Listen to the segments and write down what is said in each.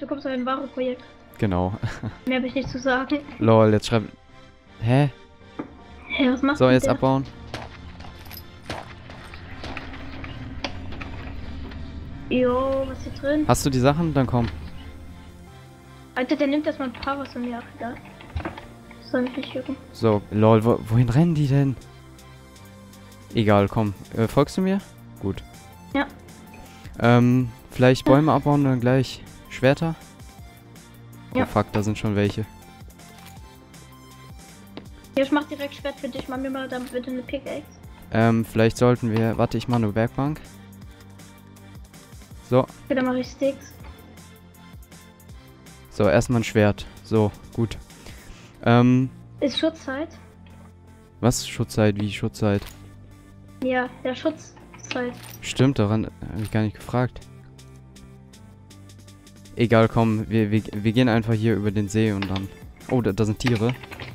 bekommst du ein Varo-Projekt. Genau. Mehr habe ich nicht zu sagen. Lol, jetzt schreibt... Hä? Hey, was machst So, du jetzt der? abbauen. Jo, was ist hier drin? Hast du die Sachen? Dann komm. Alter, der nimmt erstmal ein paar was von mir ab, egal. Das soll mich nicht jucken. So, lol, wohin rennen die denn? Egal, komm. Folgst du mir? Gut. Ja. Vielleicht Bäume abbauen und dann gleich Schwerter? Ja. Oh fuck, da sind schon welche. Ja, ich mach direkt Schwert für dich. Mach mir mal dann bitte eine Pickaxe. Vielleicht sollten wir... Warte, ich mache eine Werkbank. So. Okay, dann mache ich Sticks. So, erstmal ein Schwert. So, gut. Ist Schutzzeit? Was? Schutzzeit? Wie Schutzzeit? Ja, der Schutzzeit. Stimmt, daran habe ich gar nicht gefragt. Egal, komm, wir gehen einfach hier über den See und dann... Oh, da sind Tiere.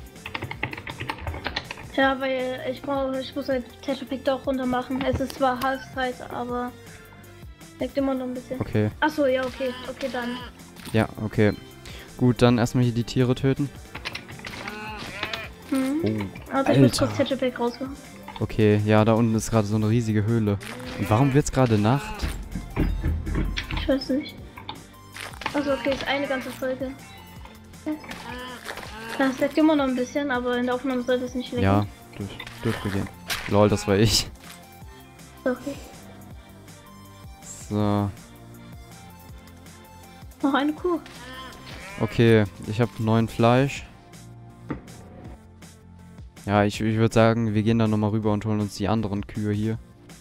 Ja, weil ich muss halt Texture Pack doch runter machen. Es ist zwar Halbzeit, aber leckt immer noch ein bisschen. Okay. Achso, ja, okay. Okay, dann. Ja, okay. Gut, dann erstmal hier die Tiere töten. Hm. Oh, Also ich muss Alter. kurz Texture Pack rausmachen. Okay, ja, da unten ist gerade so eine riesige Höhle. Und warum wird's gerade Nacht? Ich weiß nicht. Also okay, ist eine ganze Folge. Das leckt immer noch ein bisschen, aber in der Aufnahme sollte es nicht lecken. Ja, dürfte gehen. Lol, das war ich. Okay. So. Noch eine Kuh. Okay, ich habe 9 Fleisch. Ja, ich würde sagen, wir gehen dann nochmal rüber und holen uns die anderen Kühe hier.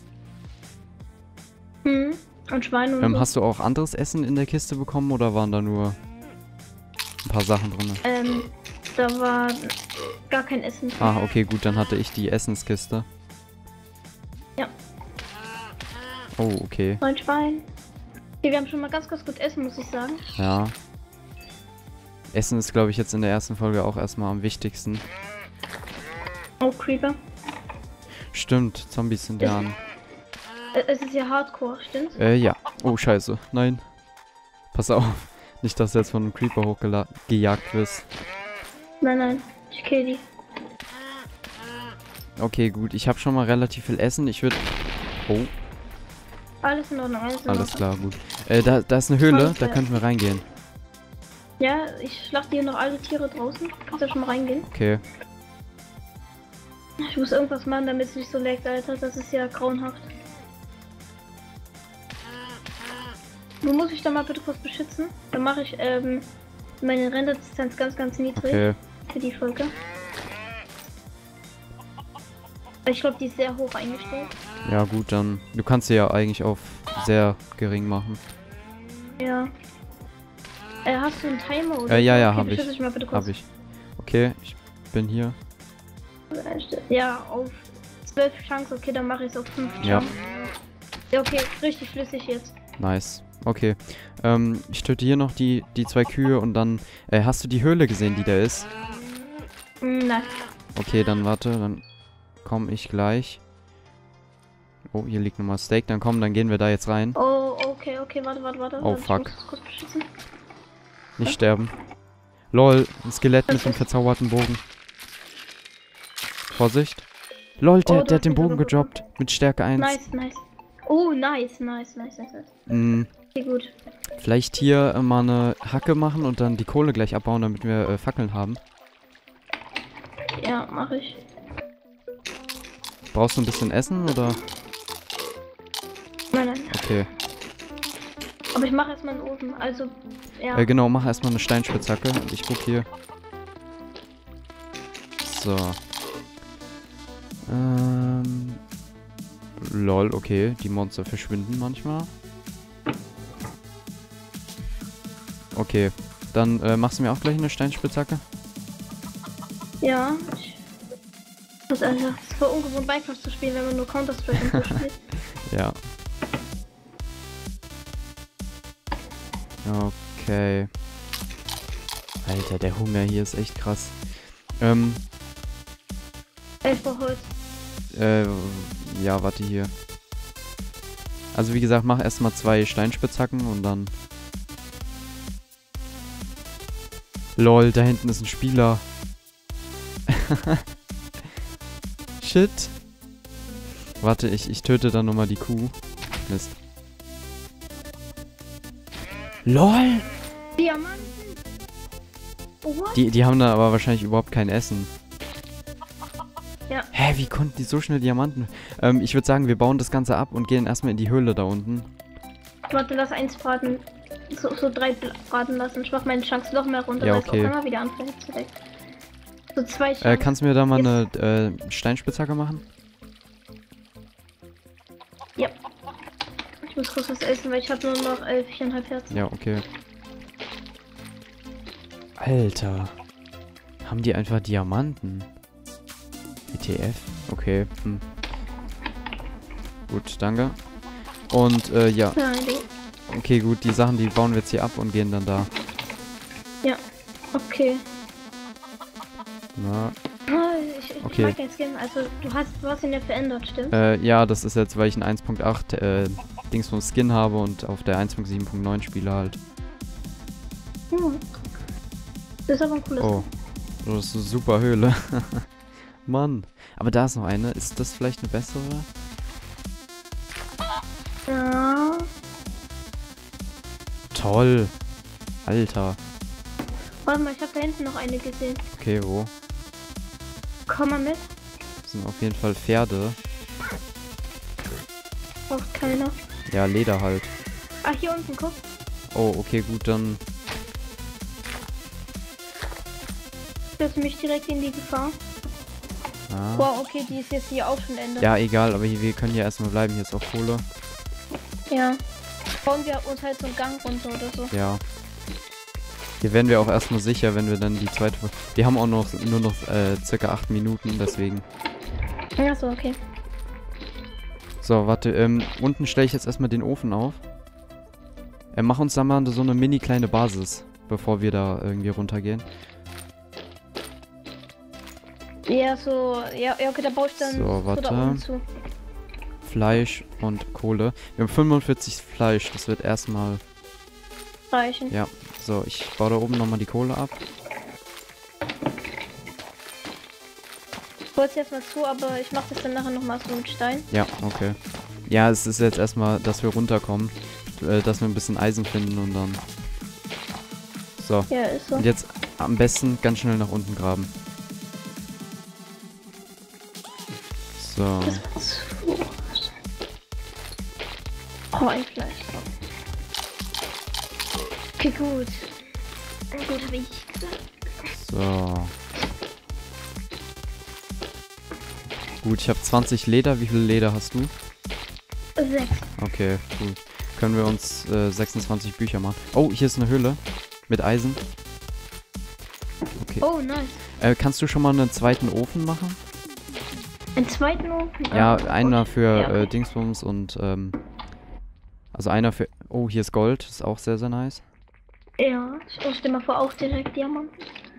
Hm. Und Schweine und so. Hast du auch anderes Essen in der Kiste bekommen oder waren da nur ein paar Sachen drin? Da war gar kein Essen drin. Ah, okay, gut, dann hatte ich die Essenskiste. Ja. Oh, okay. Ein Schwein. Okay, wir haben schon mal ganz gut Essen, muss ich sagen. Ja. Essen ist, glaube ich, jetzt in der ersten Folge auch erstmal am wichtigsten. Oh, Creeper. Stimmt, Zombies sind ja an. Es ist ja Hardcore, stimmt's? Ja. Oh, scheiße. Nein. Pass auf. Nicht, dass du jetzt von einem Creeper hochgejagt wirst. Nein, ich kill die. Okay, gut. Ich habe schon mal relativ viel Essen. Ich würde... Oh, Alles in Ordnung, alles in alles Ordnung. klar, gut. Da ist eine Höhle. Alles Da klar. könnten wir reingehen. Ja, ich schlachte hier noch alle Tiere draußen. Kannst du schon mal reingehen? Okay. Ich muss irgendwas machen, damit es nicht so leckt, Alter. Das ist ja grauenhaft. Du musst mich da mal bitte kurz beschützen. Dann mache ich meine Renderdistanz ganz niedrig Okay. für die Folge. Ich glaube, die ist sehr hoch eingestellt. Ja, gut, dann... Du kannst sie ja eigentlich auf sehr gering machen. Ja. Hast du einen Timer oder? Ja, okay, habe ich. beschütze mich mal bitte kurz. Habe ich. Okay, ich bin hier. Ja, auf 12 Chunks. Okay, dann mache ich es auf 5 Chunks. Ja. Ja, okay, richtig flüssig jetzt. Nice. Okay. Ich töte hier noch die 2 Kühe und dann... hast du die Höhle gesehen, die da ist? Nein. Okay, dann warte, dann komme ich gleich. Oh, hier liegt nochmal Steak. Dann komm, dann gehen wir da jetzt rein. Oh, okay, warte. Oh, Ich fuck. muss kurz beschützen. Nicht sterben. Lol, ein Skelett mit einem verzauberten Bogen. Vorsicht. Lol, der Oh, hat den Bogen gedroppt. Mit Stärke 1. Nice. Oh, nice. Okay, gut. Vielleicht hier mal eine Hacke machen und dann die Kohle gleich abbauen, damit wir Fackeln haben. Ja, mache ich. Brauchst du ein bisschen Essen oder? Nein. Okay. Aber ich mache erstmal einen Ofen. Also, ja. Genau, mach erstmal eine Steinspitzhacke. Ich guck hier. So. Lol, okay. Die Monster verschwinden manchmal. Okay. Dann machst du mir auch gleich eine Steinspitzhacke? Ja. Das ist voll ungewohnt, Minecraft zu spielen, wenn man nur Counter-Strike und so spielt. Ja. Okay. Alter, der Hunger hier ist echt krass. Ich brauch Holz. Ja, warte hier. Also wie gesagt, mach erstmal 2 Steinspitzhacken und dann... Lol, da hinten ist ein Spieler. Shit. Warte, ich töte dann nochmal die Kuh. Mist. LOL! Diamanten! What? Die haben da aber wahrscheinlich überhaupt kein Essen. Ja. Hä, wie konnten die so schnell Diamanten? Ich würde sagen, wir bauen das Ganze ab und gehen erstmal in die Höhle da unten. Warte, lass eins braten. So 3 braten lassen. Ich mach meine Chance noch mehr runter, Ja, weil es okay. auch immer wieder anfängt zu weg. So 2 Chancen. Kannst du mir da mal eine Steinspitzhacke machen? Ja. Ich muss kurz was essen, weil ich habe nur noch 4,5 Herzen. Ja, okay. Alter. Haben die einfach Diamanten? WTF? Okay. Hm. Gut, danke. Und, ja. Okay, gut, die Sachen, die bauen wir jetzt hier ab und gehen dann da. Ja, okay. Na, Ich Okay. mag den Skin, also du hast ihn ja verändert, stimmt? ja, das ist jetzt, weil ich einen 1.8 Dings vom Skin habe und auf der 1.7.9 spiele halt. Hm. Das ist aber ein cooles Oh, das ist eine super Höhle. Mann. Aber da ist noch eine. Ist das vielleicht eine bessere? Ja. Toll. Alter. Warte mal, ich habe da hinten noch eine gesehen. Okay, wo? Komm mal mit. Das sind auf jeden Fall Pferde. Braucht keiner. Ja, Leder halt. Ah, hier unten, guck. Oh, okay, gut, dann... Das mich direkt in die Gefahr. Ah. Wow, okay, die ist jetzt hier auch schon Ende. Ja, egal, aber wir können hier erstmal bleiben. Hier ist auch Kohle. Ja. Bauen wir uns halt so einen Gang runter oder so. Ja. Hier werden wir auch erstmal sicher, wenn wir dann die zweite... Wir haben auch noch nur noch circa 8 Minuten, deswegen. Achso, okay. So, warte, unten stelle ich jetzt erstmal den Ofen auf. Mach uns da mal so eine mini kleine Basis, bevor wir da irgendwie runtergehen. Ja, so, ja, okay, da baue ich dann So, da warte. unten zu. Fleisch und Kohle. Wir haben 45 Fleisch, das wird erstmal... Reichen. Ja, so, ich baue da oben nochmal die Kohle ab. Ich wollte jetzt mal zu, aber ich mache das dann nachher nochmal so mit Stein. Ja, okay. Ja, es ist jetzt erstmal, dass wir runterkommen. Dass wir ein bisschen Eisen finden und dann... So. Ja, ist so. Und jetzt am besten ganz schnell nach unten graben. So. Das war zu. Oh, ein Fleisch. Okay, gut. Gut, habe ich gesagt. So. Gut, ich habe 20 Leder. Wie viel Leder hast du? 6. Okay, gut. Können wir uns 26 Bücher machen. Oh, hier ist eine Höhle. Mit Eisen. Okay. Oh, nice. Kannst du schon mal einen zweiten Ofen machen? Einen zweiten Ofen? Ja, Oh, einer gut. für Ja, okay. Dingsbums und also einer für... Oh, hier ist Gold. Ist auch sehr, sehr nice. Ja, ich stell mal vor, auch direkt Diamanten.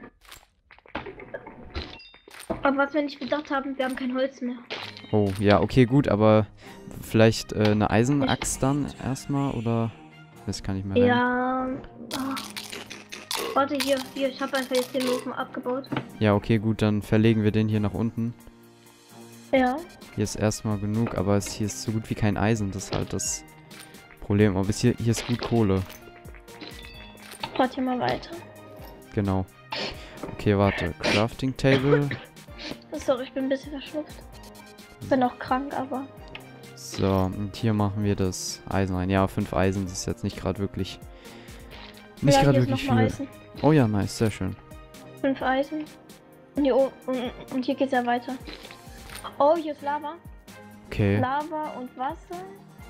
Aber was wir nicht bedacht haben, wir haben kein Holz mehr. Oh, ja, okay, gut, aber vielleicht eine Eisenaxt dann erstmal oder... Das kann ich mehr rein. Ja. Ah. Warte, hier, ich habe einfach jetzt den Ofen abgebaut. Ja, okay, gut, dann verlegen wir den hier nach unten. Ja. Hier ist erstmal genug, aber hier ist so gut wie kein Eisen. Das ist halt das Problem. Aber hier ist gut Kohle. Warte hier mal weiter. Genau. Okay, warte. Crafting Table. Sorry, ich bin ein bisschen verschnupft. Bin auch krank, aber. So, und hier machen wir das Eisen rein. Ja, 5 Eisen, das ist jetzt nicht gerade wirklich... Nicht Ja, gerade hier ist wirklich noch mal viel. Eisen. Oh ja, nice, sehr schön. 5 Eisen. Und hier, und hier geht's ja weiter. Oh, hier ist Lava. Okay. Lava und Wasser.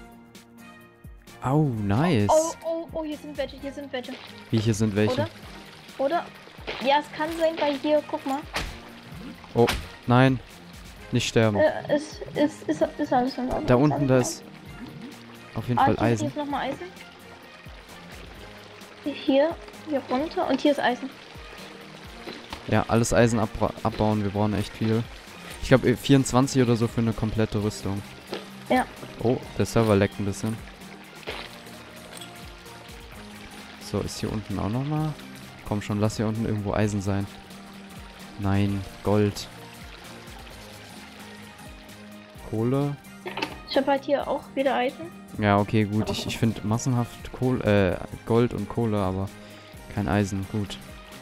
Oh, nice. Oh, hier sind welche. Wie, hier sind welche? Oder? Ja, es kann sein, weil hier, guck mal. Oh, nein. Nicht sterben. Ist alles in Ordnung. Da unten, da ist auf jeden Fall Hier Eisen. ist nochmal Eisen. Hier runter und hier ist Eisen. Ja, alles Eisen abbauen. Wir brauchen echt viel. Ich glaube 24 oder so für eine komplette Rüstung. Ja. Oh, der Server leckt ein bisschen. So, ist hier unten auch nochmal. komm schon, lass hier unten irgendwo Eisen sein. Nein, Gold. Kohle. Ich habe halt hier auch wieder Eisen. Ja, okay, gut. Ich finde massenhaft Gold und Kohle, aber kein Eisen. Gut.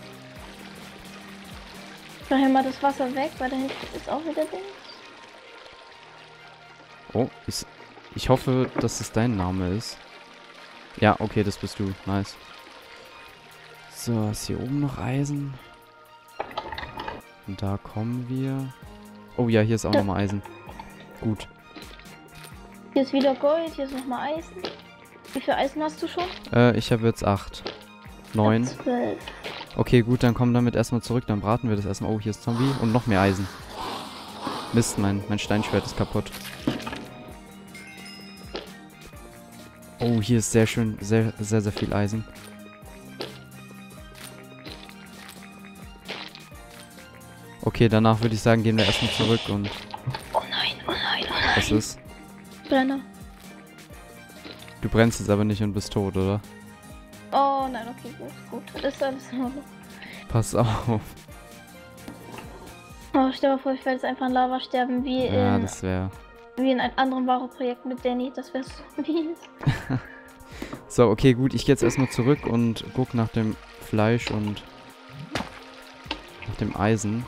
Daher mal das Wasser weg, weil da hinten ist auch wieder Ding. Oh, ich hoffe, dass es dein Name ist. Ja, okay, das bist du. Nice. So, ist hier oben noch Eisen? Und da kommen wir. Oh ja, hier ist auch nochmal Eisen. Gut. Hier ist wieder Gold, hier ist nochmal Eisen. Wie viel Eisen hast du schon? Ich habe jetzt 8. 9. 12. Okay, gut, dann komm damit erstmal zurück, dann braten wir das erstmal. Oh, hier ist Zombie und noch mehr Eisen. Mist, mein Steinschwert ist kaputt. Oh, hier ist sehr schön, sehr viel Eisen. Okay, danach würde ich sagen, gehen wir erstmal zurück und... Oh nein, oh nein, oh nein. Was ist? Brenner. Du brennst jetzt aber nicht und bist tot, oder? Oh nein, okay, gut. Das ist alles in Ordnung. Pass auf. Oh, stell dir mal vor, ich werde jetzt einfach in Lava sterben, wie Ja, in, das wäre... wie in einem anderen Varo-Projekt mit Danny. Das wäre so mies. So, okay, gut. Ich gehe jetzt erstmal zurück und guck nach dem Fleisch und nach dem Eisen.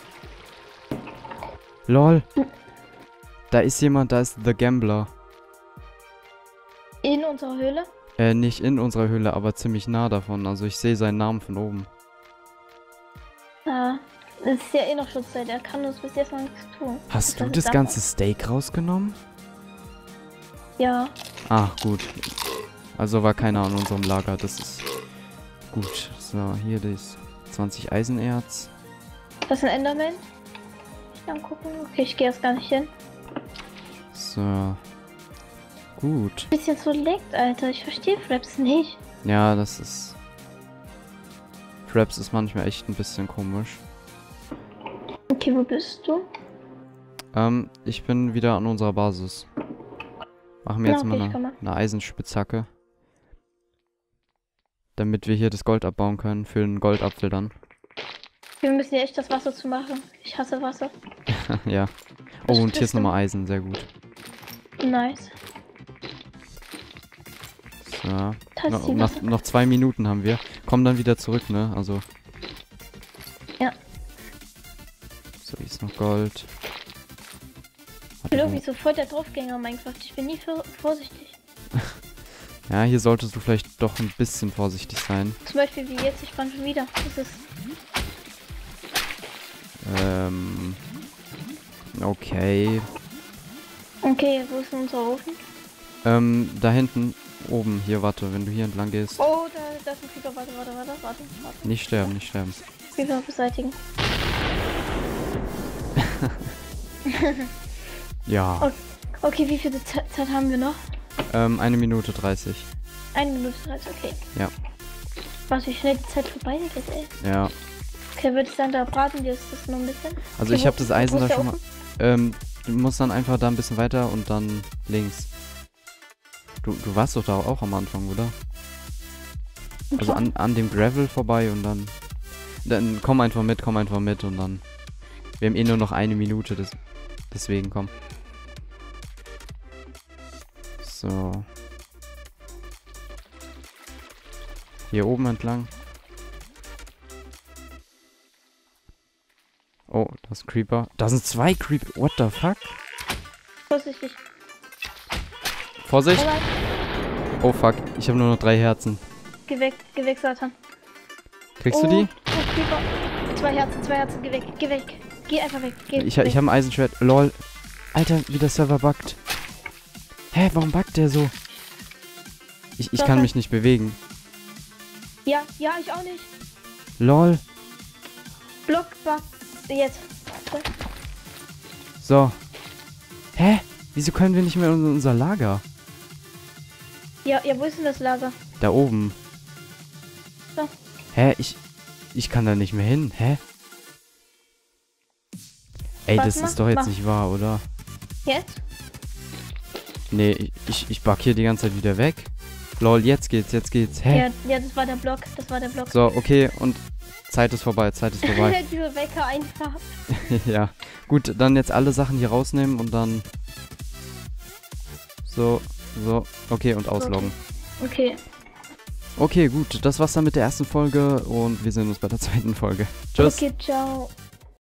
LOL. Da ist jemand, da ist The Gambler. In unserer Höhle? Nicht in unserer Höhle, aber ziemlich nah davon. Also ich sehe seinen Namen von oben. Ja, es ist ja eh noch Schutzzeit. Er kann uns bis jetzt noch nichts tun. Hast du das ganze Steak rausgenommen? Ja. Ah, gut. Also war keiner an unserem Lager. Das ist gut. So, hier das 20 Eisenerz. Das ist ein Enderman? Ich kann gucken. Okay, ich gehe erst gar nicht hin. So. Gut. Bisschen so leckt, Alter. Ich verstehe Fraps nicht. Ja, das ist... Fraps ist manchmal echt ein bisschen komisch. Okay, wo bist du? Ich bin wieder an unserer Basis. Machen wir jetzt okay, mal eine Eisenspitzhacke. Damit wir hier das Gold abbauen können für einen Goldapfel dann. Wir müssen hier echt das Wasser zu machen. Ich hasse Wasser. Ja. Oh, und hier ist nochmal Eisen. Sehr gut. Nice. So. Noch 2 Minuten haben wir. Komm dann wieder zurück, ne? Also. Ja. So, hier ist noch Gold. Ich bin irgendwie so voll der Draufgänger Minecraft. Ich bin nie vorsichtig. Ja, hier solltest du vielleicht doch ein bisschen vorsichtig sein. Zum Beispiel wie jetzt, ich fand schon wieder. Das ist... Okay. Okay, wo ist denn unser Ofen? Da hinten, oben, hier, warte, wenn du hier entlang gehst. Oh, da ist ein Creeper, warte. Nicht sterben, nicht sterben. Creeper beseitigen. Ja. Okay, wie viel Zeit haben wir noch? 1 Minute 30. 1 Minute 30, okay. Ja. Was, wie schnell die Zeit vorbei geht, ey. Ja. Okay, würde ich sagen, da braten wir das noch ein bisschen. Also okay, ich habe das Eisen da schon mal... du musst dann einfach da ein bisschen weiter und dann links. Du warst doch da auch am Anfang, oder? Okay. Also an dem Gravel vorbei und dann komm einfach mit und dann... Wir haben eh nur noch 1 Minute, deswegen komm. So. Hier oben entlang. Oh, das ist Creeper. Da sind 2 Creeper. What the fuck? Vorsichtig. Vorsicht! Oh fuck, ich habe nur noch 3 Herzen. Geh weg, Satan. Kriegst du die? Oh, Creeper. 2 Herzen, geh weg. Geh einfach weg. Ich habe ein Eisenschwert. Lol. Alter, wie der Server buggt. Hä, warum buggt der so? Ich kann mich nicht bewegen. Ja, ich auch nicht. Lol. Blockbug. Jetzt. So. Hä? Wieso können wir nicht mehr in unser Lager? Ja, wo ist denn das Lager? Da oben. So. Hä? Ich kann da nicht mehr hin. Hä? Ey, das ist doch jetzt nicht wahr, oder? Jetzt? Nee, ich bug hier die ganze Zeit wieder weg. Lol, jetzt geht's. Hä? Ja, das war der Block. Das war der Block. So, okay, und Zeit ist vorbei. Diese Wecker einfach. Ja. Gut, dann jetzt alle Sachen hier rausnehmen und dann... So. Okay, und ausloggen. Okay. Okay, gut. Das war's dann mit der ersten Folge und wir sehen uns bei der zweiten Folge. Tschüss. Okay, ciao.